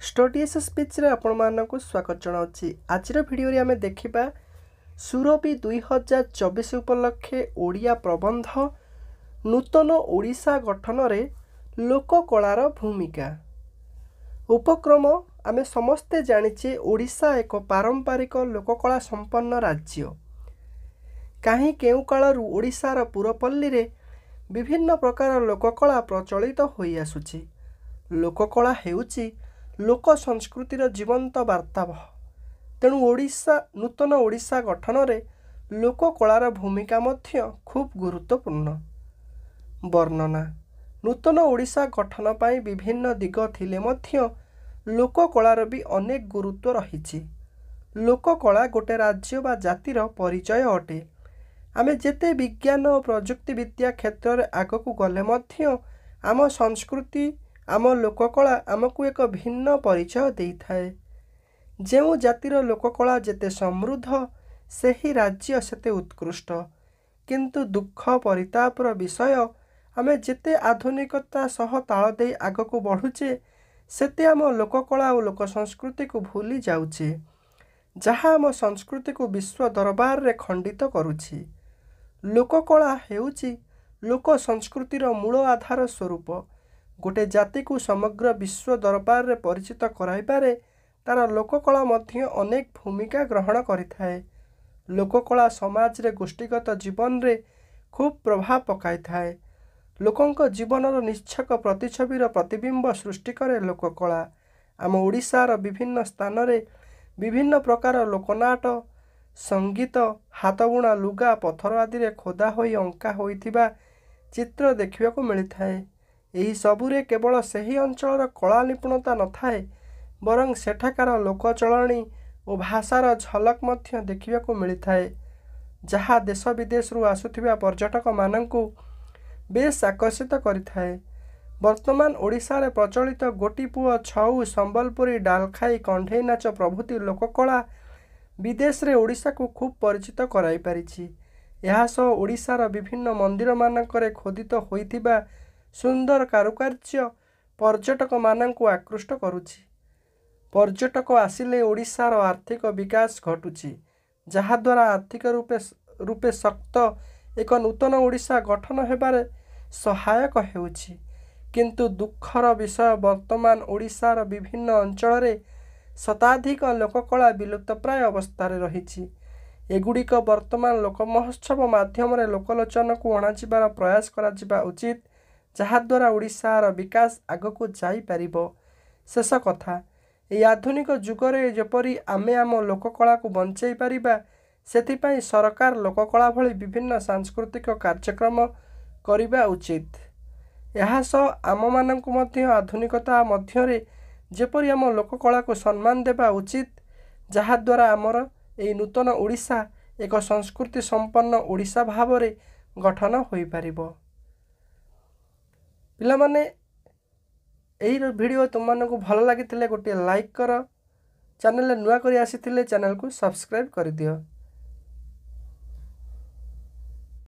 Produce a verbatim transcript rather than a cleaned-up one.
Studies speech रे आपण मानक स्वागत जनाऊँगी। आज भिडियो रे आमे देखिबा सुरभि दुई हजार चौबीस उपलक्षे ओडिया प्रबंध नूतन ओडिशा गठन रे लोककलार भूमिका। उपक्रम आमे समस्ते जानिचे ओडिशा एक पारंपरिक लोककला संपन्न राज्य। कहीं केउ कालरू ओडिशार पुरपल्ली रे विभिन्न प्रकार लोककला प्रचलित होई आसुची। लोककला हेउची लोक संस्कृतिर जीवंत वार्तावह। तेणु ओडिशा नूतन ओडिशा गठन रे लोककलार भूमिका मध्य खूब गुरुत्वपूर्ण। वर्णना नूतन ओडिशा गठन पाई विभिन्न दिग थिले मध्य लोककलार भी अनेक गुरुत्व रहिछि। लोककला गोटे राज्य बा जातिर परिचय अटे। आमे जेते विज्ञान और प्रजुक्ति विद्या क्षेत्र रे आगकू गले मध्य आम संस्कृति आम लोककला आमको एक भिन्न परिचय देइथाए। जेउ जातिर लोककला जेते समृद्ध सेही राज्य सेते उत्कृष्ट। किंतु दुख परितापर विषय आमे जेते आधुनिकता सह ताल दे आगकू बढ़ुचे सेते आम लोककला और लोक संस्कृति को भूली जाउचे, जहाँ आम संस्कृति को विश्व दरबार रे खंडित करुछि। लोककला हेउची लोक संस्कृतिर मूल आधार स्वरूप। गोटे जाति को समग्र विश्व दरबार रे परिचित कराइबारे तार लोककला मध्य अनेक भूमिका ग्रहण करिथाए। लोककला समाज रे गोष्ठीगत जीवन रे खूब प्रभाव पकाई थाए। लोकंक जीवनर निश्चक प्रतिछबिर प्रतिबिंब सृष्टि करे लोककला। आम ओडिशार विभिन्न स्थान रे विभिन्न प्रकार लोकनाट संगीत हाथबुणा लुगा पथर आदि रे खोदा होई अंका होइथिबा चित्र देखिबाकू मिलिथाए। एही सबुरे केवल सही अंचलर कला निपुणता न थाए, बरं सेठाकार लोकचलणी और भाषार झलक मध्य देखिबाकू मिलिथाए, जहा देश विदेश रु आसुथिबा पर्यटक मानंकू बेस आकर्षित करिथाए। वर्तमान ओडिशा रे प्रचलित गोटीपुओ छऊ संबलपुरी डालखाई कंढेई नाच प्रभृति लोककला विदेश रे ओडिशा को खूब परिचित कराई पारिछि। एहा सह ओडिशार विभिन्न मंदिर मानकरे खोदित होइथिबा सुंदर कारुकार्य पर्यटक मानंकु आकृष्ट करुछि। पर्यटक आसिले ओडिशार आर्थिक विकास घटुछि, जहा द्वारा आर्थिक रूपे रूपे शक्त एक नूतन ओडिशा गठन हेबारे सहायक हेउछि। किंतु दुखर विषय वर्तमान ओडिशार विभिन्न अंचल रे शताधिक लोककला विलुप्तप्राय अवस्था रही। एगुड़िक वर्तमान लोक महोत्सव माध्यम रे लोकलोचन को अणाजिबार प्रयास करा उचित, जहाद्वारा ओडिशार विकास आगको जाई परिबो। शेष कथा ए आधुनिक जुगरे जेपरी आमे आम लोककला को बंचाई परिबा, सेथिपाई सरकार लोककला भली विभिन्न सांस्कृतिक कार्यक्रम करिबा उचित। एहा सह आम मानंकु मध्य आधुनिकता मध्यरे जेपरी आम लोककला को सम्मान देबा उचित, जहाद्वारा आमर ए नूतन ओडिशा एक संस्कृति संपन्न ओडिशा भावरे गठन होई परिबो। पिला माने एही वीडियो तुम मानकु भल लागिथिले गोटे लाइक कर, चैनल नुआ करी आसीथिले चैनल को सब्सक्राइब कर दियो।